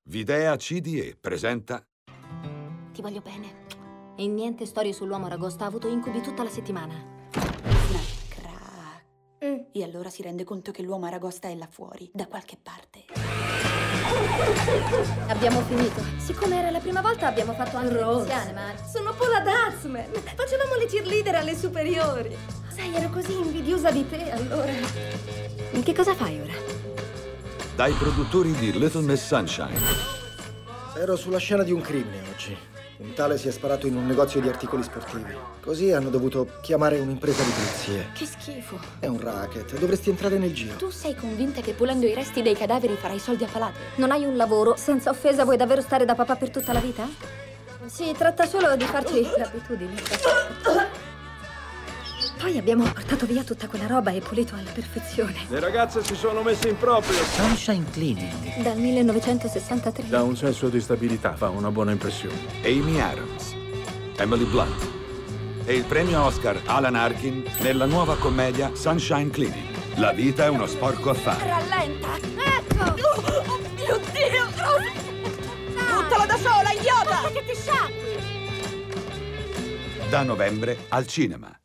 Videa CDE presenta... Ti voglio bene. E in niente storie sull'uomo aragosta ha avuto incubi tutta la settimana. Crack. E allora si rende conto che l'uomo aragosta è là fuori, da qualche parte. Abbiamo finito. Siccome era la prima volta abbiamo fatto anche le persiane, ma... Sono Paula Dutchman. Facevamo le cheerleader alle superiori. Sai, ero così invidiosa di te, allora. Che cosa fai ora? Dai produttori di Little Miss Sunshine. Ero sulla scena di un crimine oggi. Un tale si è sparato in un negozio di articoli sportivi. Così hanno dovuto chiamare un'impresa di pulizie. Che schifo. È un racket, dovresti entrare nel giro. Tu sei convinta che pulendo i resti dei cadaveri farai soldi a palate? Non hai un lavoro? Senza offesa vuoi davvero stare da papà per tutta la vita? Si tratta solo di farci l'abitudine. Poi abbiamo portato via tutta quella roba e pulito alla perfezione. Le ragazze si sono messe in proprio. Sunshine Cleaning. Dal 1963. Dà un senso di stabilità, fa una buona impressione. Amy Adams, Emily Blunt e il premio Oscar Alan Arkin nella nuova commedia Sunshine Cleaning. La vita è uno sporco affare. Rallenta! Ecco! Oh mio Dio! Buttala da sola, idiota! Basta che ti sciacqui! Da novembre al cinema.